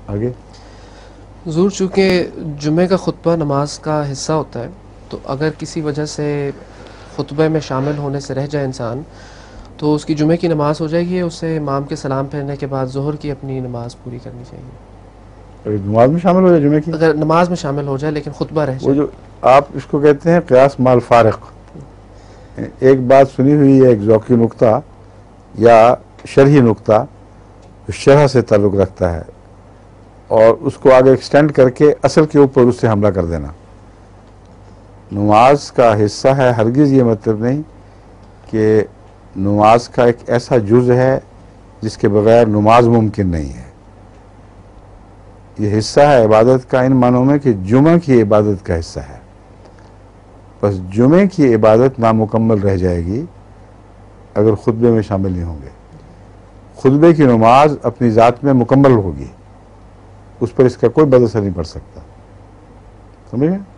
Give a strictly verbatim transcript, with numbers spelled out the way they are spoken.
آگے حضور، چونکہ جمعہ کا خطبہ نماز کا حصہ ہوتا ہے، تو اگر کسی وجہ سے خطبے میں شامل ہونے سے رہ جائے انسان، تو اس کی جمعہ کی نماز ہو جائے گی، اسے امام کے سلام پھیرنے کے بعد ظہر کی اپنی نماز پوری کرنی چاہیے؟ نماز میں شامل ہو جائے جمعے کی، اگر نماز میں شامل ہو جائے لیکن خطبہ رہ وہ جائے۔ جو آپ اس کو کہتے ہیں قیاس مال فارق، ایک بات سنی ہوئی ہے، ایک ذوقی نقطہ یا شرحی نقطہ جو شرح سے تعلق رکھتا ہے، اور اس کو آگے ایکسٹینڈ کر کے اصل کے اوپر اس سے حملہ کر دینا نماز کا حصہ ہے۔ ہرگز یہ مطلب نہیں کہ نماز کا ایک ایسا جز ہے جس کے بغیر نماز ممکن نہیں ہے۔ یہ حصہ ہے عبادت کا ان معنوں میں کہ جمعہ کی عبادت کا حصہ ہے، بس جمعے کی عبادت نامکمل رہ جائے گی اگر خطبے میں شامل نہیں ہوں گے۔ خطبے کی نماز اپنی ذات میں مکمل ہوگی، اس پر اس کا کوئی بد اثر نہیں پڑ سکتا، سمجھ گئے؟